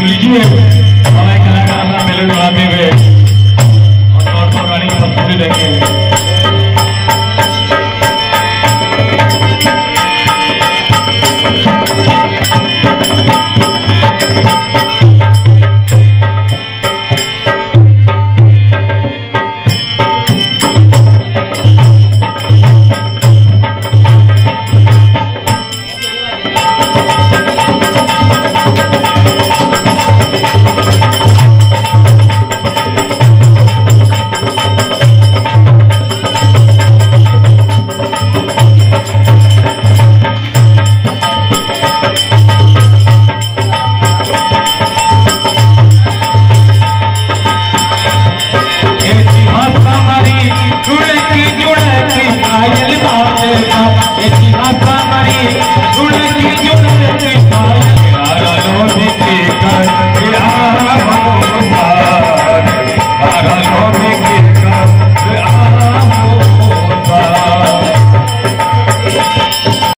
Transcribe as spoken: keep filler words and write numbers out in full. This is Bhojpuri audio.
लीजिए हमारे कलाकार अपना मेलोडी बढ़ाते हुए और तो गाड़ी की प्रस्तुति देंगे। Hãy subscribe cho kênh Ghiền Mì Gõ để không bỏ lỡ những video hấp dẫn।